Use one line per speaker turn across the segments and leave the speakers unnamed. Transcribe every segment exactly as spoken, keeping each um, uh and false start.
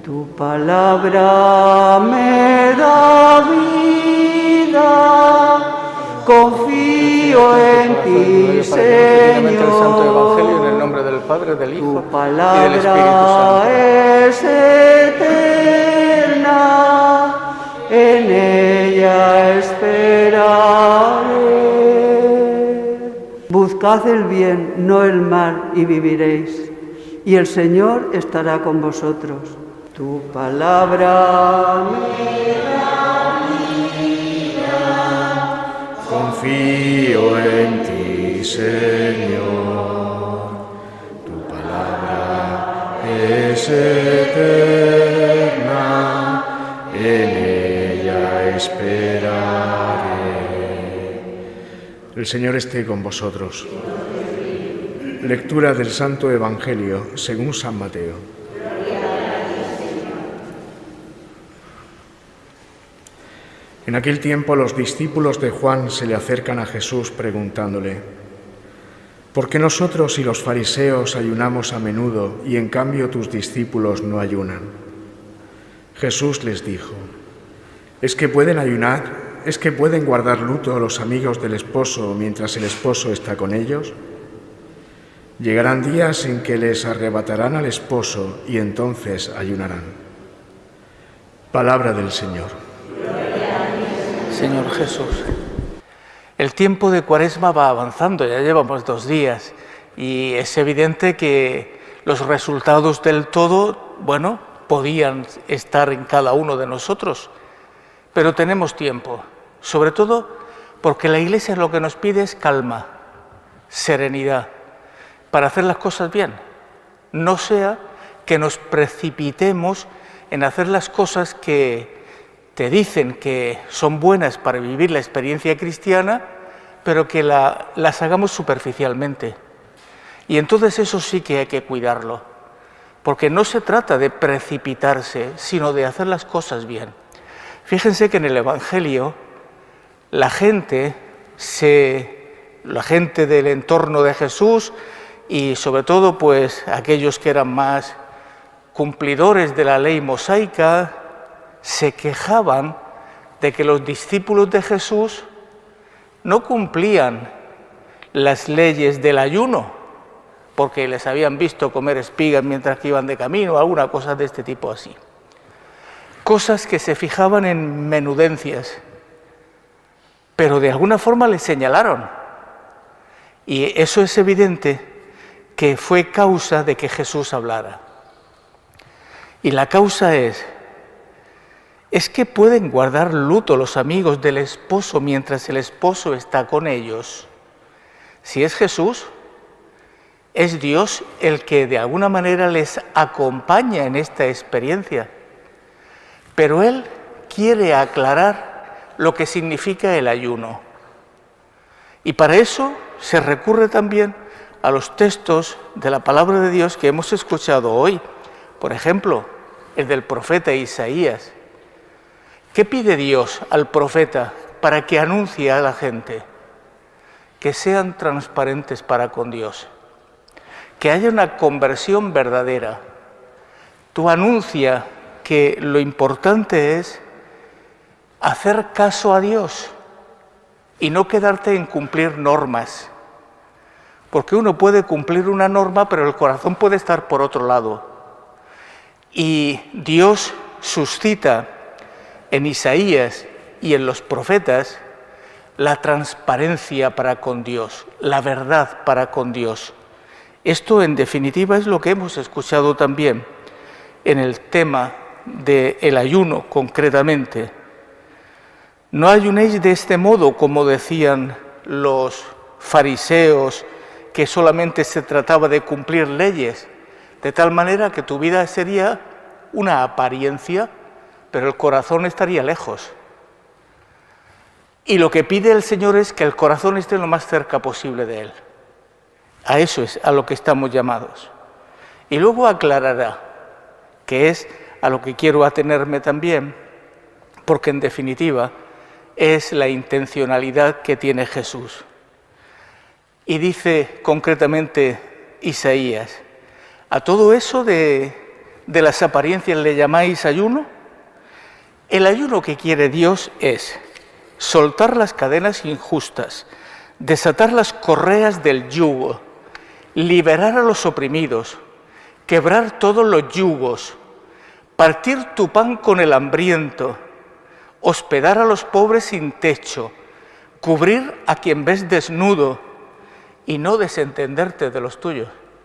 Tu palabra me da vida, confío en ti, Señor.
El Santo Evangelio en el nombre del Padre, del Hijo
Tu palabra
y del Espíritu Santo.
es eterna, en ella esperaré. Buscad el bien, no el mal, y viviréis, y el Señor estará con vosotros. Tu palabra me da vida,
confío en ti, Señor. Tu palabra es eterna, en ella esperaré. El Señor esté con vosotros. Lectura del Santo Evangelio según San Mateo. En aquel tiempo los discípulos de Juan se le acercan a Jesús preguntándole: ¿por qué nosotros y los fariseos ayunamos a menudo y en cambio tus discípulos no ayunan? Jesús les dijo: ¿es que pueden ayunar? ¿Es que pueden guardar luto los amigos del esposo mientras el esposo está con ellos? Llegarán días en que les arrebatarán al esposo y entonces ayunarán. Palabra del Señor.
Señor Jesús. El tiempo de Cuaresma va avanzando, ya llevamos dos días y es evidente que los resultados del todo, bueno, podían estar en cada uno de nosotros, pero tenemos tiempo, sobre todo porque la Iglesia lo que nos pide es calma, serenidad, para hacer las cosas bien. No sea que nos precipitemos en hacer las cosas que te dicen que son buenas para vivir la experiencia cristiana, pero que la, las hagamos superficialmente. Y entonces eso sí que hay que cuidarlo, porque no se trata de precipitarse, sino de hacer las cosas bien. Fíjense que en el Evangelio la gente, se, la gente del entorno de Jesús y sobre todo pues aquellos que eran más cumplidores de la ley mosaica, se quejaban de que los discípulos de Jesús no cumplían las leyes del ayuno, porque les habían visto comer espigas mientras que iban de camino, alguna cosa de este tipo así. Cosas que se fijaban en menudencias, pero de alguna forma les señalaron. Y eso es evidente que fue causa de que Jesús hablara. Y la causa es... ¿Es que pueden guardar luto los amigos del esposo mientras el esposo está con ellos? Si es Jesús, es Dios el que de alguna manera les acompaña en esta experiencia. Pero Él quiere aclarar lo que significa el ayuno. Y para eso se recurre también a los textos de la palabra de Dios que hemos escuchado hoy. Por ejemplo, el del profeta Isaías. ¿Qué pide Dios al profeta para que anuncie a la gente? Que sean transparentes para con Dios, que haya una conversión verdadera. Tú anuncia que lo importante es hacer caso a Dios y no quedarte en cumplir normas, porque uno puede cumplir una norma, pero el corazón puede estar por otro lado. Y Dios suscita en Isaías y en los profetas la transparencia para con Dios, la verdad para con Dios. Esto, en definitiva, es lo que hemos escuchado también en el tema del ayuno, concretamente. No ayunéis de este modo, como decían los fariseos, que solamente se trataba de cumplir leyes, de tal manera que tu vida sería una apariencia, pero el corazón estaría lejos. Y lo que pide el Señor es que el corazón esté lo más cerca posible de Él. A eso es a lo que estamos llamados. Y luego aclarará, que es a lo que quiero atenerme también, porque en definitiva es la intencionalidad que tiene Jesús. Y dice concretamente Isaías, a todo eso de de las apariencias le llamáis ayuno? El ayuno que quiere Dios es soltar las cadenas injustas, desatar las correas del yugo, liberar a los oprimidos, quebrar todos los yugos, partir tu pan con el hambriento, hospedar a los pobres sin techo, cubrir a quien ves desnudo y no desentenderte de los tuyos.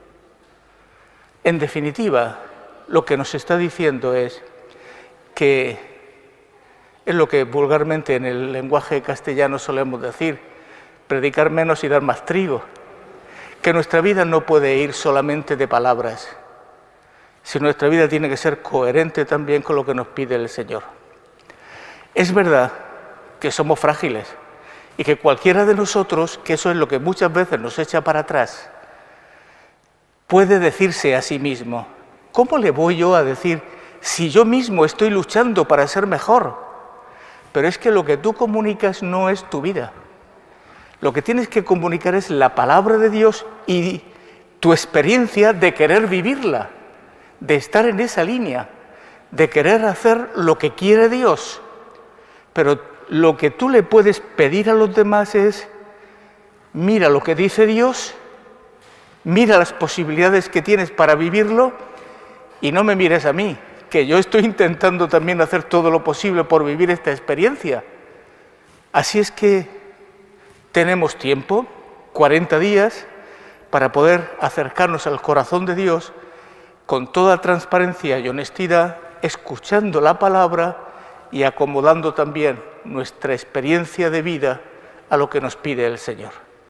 En definitiva, lo que nos está diciendo es que es lo que vulgarmente en el lenguaje castellano solemos decir, predicar menos y dar más trigo, que nuestra vida no puede ir solamente de palabras, sino nuestra vida tiene que ser coherente también con lo que nos pide el Señor. Es verdad que somos frágiles y que cualquiera de nosotros, que eso es lo que muchas veces nos echa para atrás, puede decirse a sí mismo, ¿cómo le voy yo a decir si yo mismo estoy luchando para ser mejor? Pero es que lo que tú comunicas no es tu vida. Lo que tienes que comunicar es la palabra de Dios y tu experiencia de querer vivirla, de estar en esa línea, de querer hacer lo que quiere Dios. Pero lo que tú le puedes pedir a los demás es, mira lo que dice Dios, mira las posibilidades que tienes para vivirlo y no me mires a mí, que yo estoy intentando también hacer todo lo posible por vivir esta experiencia. Así es que tenemos tiempo, cuarenta días, para poder acercarnos al corazón de Dios con toda transparencia y honestidad, escuchando la palabra y acomodando también nuestra experiencia de vida a lo que nos pide el Señor.